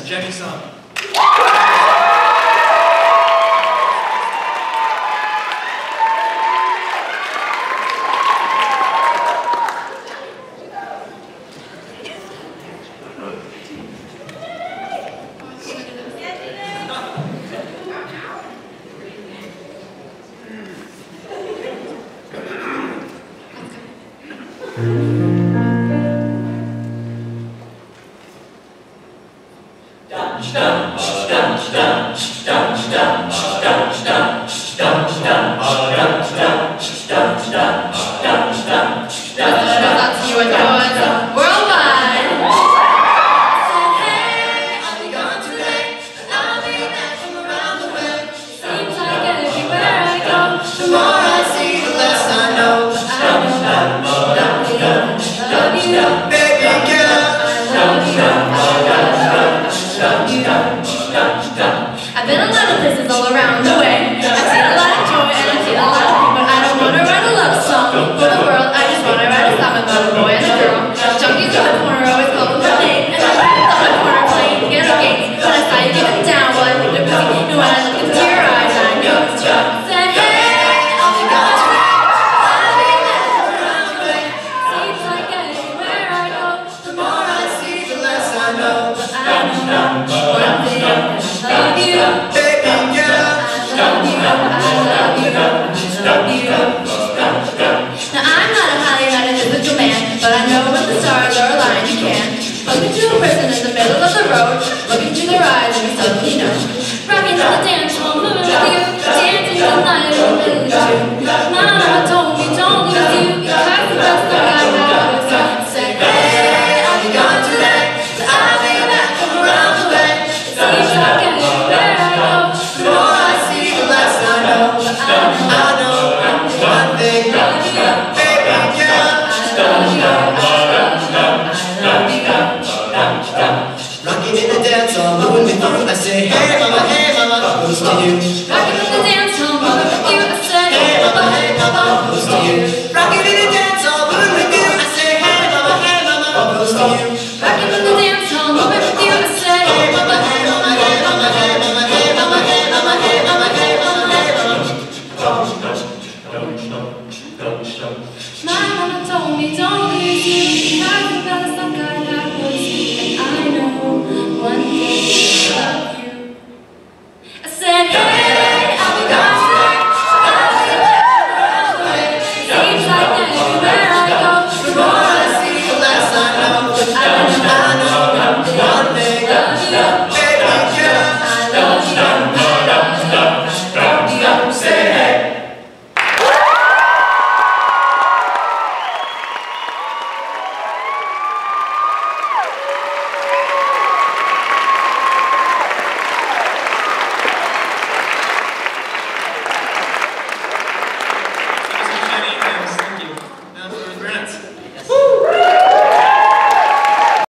Jenny-san. I've been a lot of places all around the way. I've seen a lot of joy and I've seen a lot of pain, but I don't want to write a love song for the world. I just want to write a song about a boy and a girl. Junkies in the corner always call them her name, and I on the corner playing to get her gates. When I saw you getting down, well I think they're busy. And when I look into your eyes, I know it's true. I said, hey, I'll be gone tonight. I'll be there around the way. Seems like anywhere I go, the more I see, the less I know. But I know one thing. Love you, baby girl. I love you, I love you, I love you. Now I'm not a highly metaphysical man, but I know when the stars are aligned you can look into a person in the middle of the road, look into their eyes and you suddenly know. Rocking to the dance hall, moving with you, dancing all night in the middle of June. Mama told me don't leave you, because the best thing I have is you. Said, hey, I'll be gone tonight, but I'll be back from around the way. It seems like anywhere I go, the more I see, the less I know. But I know one thing, love you, baby girl. I love you, I love you, I love you. Rocking in the dance hall, moving with you. I say, hey mama, close to you. Rocking in the dance hall, moving with you. I say, hey mama, close to you. Rocking in the dance hall, moving with you. I say, hey mama, close to you. rocking in the dance hall, moving with you. I say, Hey mama, hey mama, hey mama, hey mama, hey mama, hey mama, hey mama, hey mama, hey mama. my mama told me don't leave you, because the best